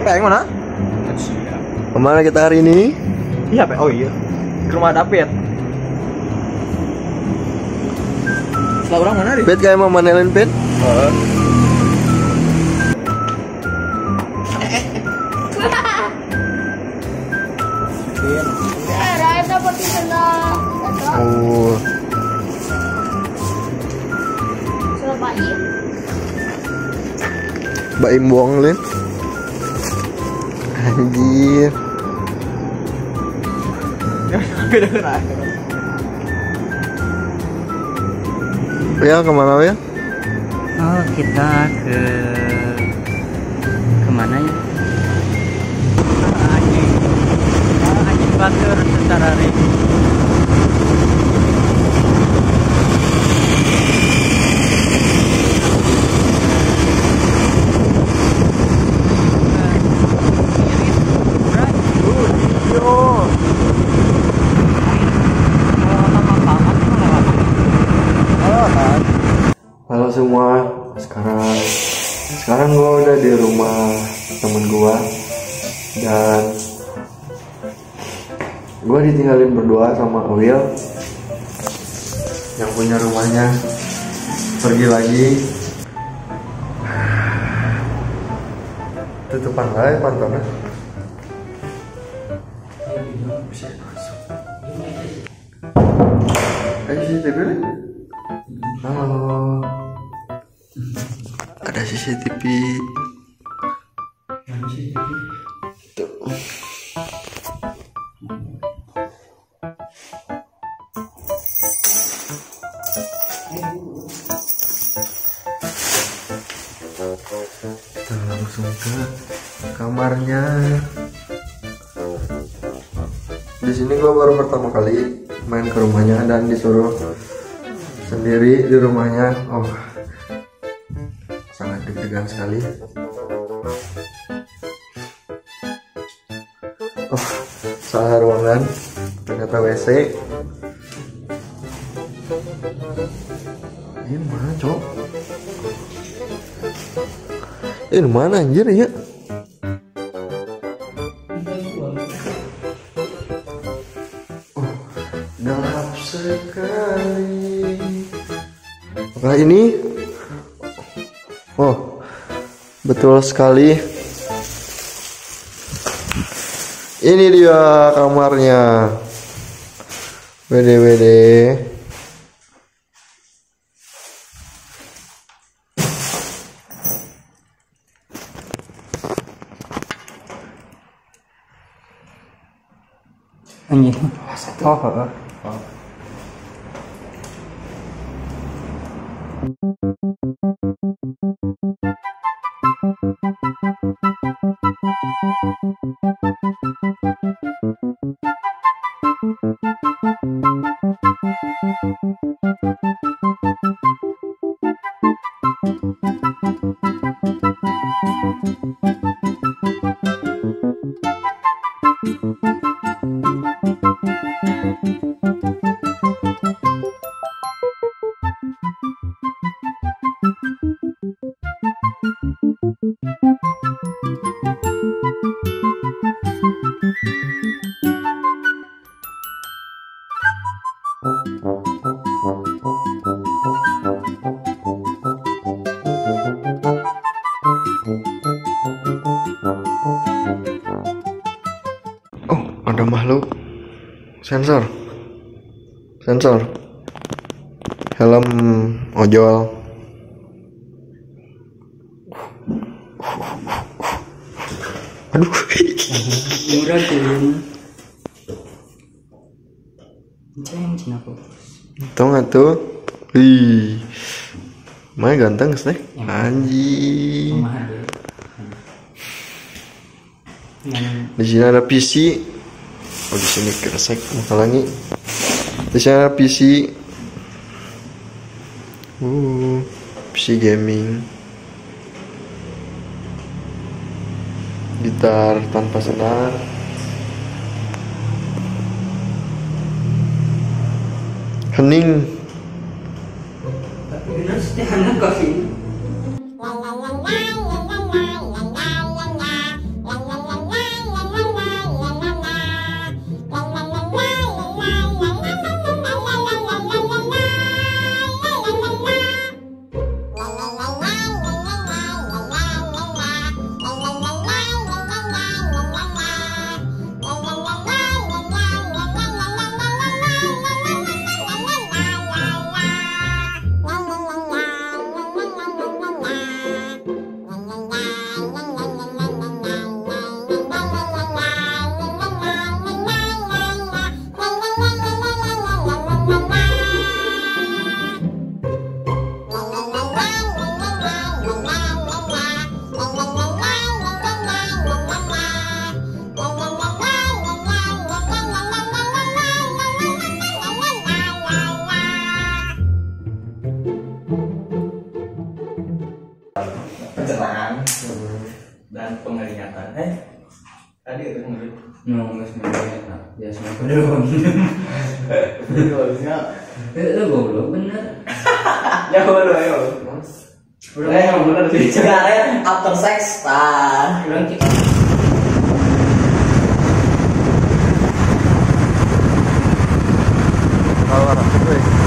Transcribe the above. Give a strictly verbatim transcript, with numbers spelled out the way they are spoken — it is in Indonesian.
Peng mana? Kemana kita hari ini? Iya, Peng. Oh iya. Ke rumah David. Setelah orang mana, Ri? Pet kayak mau manelin Pet? Heeh. Oh. Baim buang lin. Anjir. Ya kemana ya? Oh kita ke kemana ya? Anjing, anjing batur secara ring. Halo semua, sekarang sekarang gue udah di rumah temen gue dan gue ditinggalin berdua sama Will yang punya rumahnya pergi lagi. Tutupan lah pantornya. Ayo sih T V nih. Halo. Ada C C T V. Tuh. Kita langsung ke kamarnya. Di sini gua baru pertama kali main ke rumahnya dan disuruh sendiri di rumahnya. Oh, sangat deg-degan sekali. Oh, salah ruangan, ternyata W C. Ini mana cok? Ini mana anjir ya? Oh, gelap sekali. Apakah ini? Oh, betul sekali. Ini dia kamarnya. Wede wede. Anjing. Oh, oh, oh. Oh, ada makhluk. Sensor. Sensor. Helm ojol. Aduh. Murah tuh. Ceng cina aku. Tau gak tuh? Wih, main ganteng sih. Anjing. Di sini ada P C. Oh, di sini kresek menghalangi. Di sini ada P C. Uh, P C gaming. Gitar tanpa senar. Hening. Tapi benar sih anak kau sih. dan pengeringatan. Eh, tadi itu ngeri. Nongol semuanya, ya semua kedua. Harusnya, Itu goblok bener. ya boleh ayo. Udah yang bener sih. Cigaret after sex, tah. Kurang cik. Kalau orang,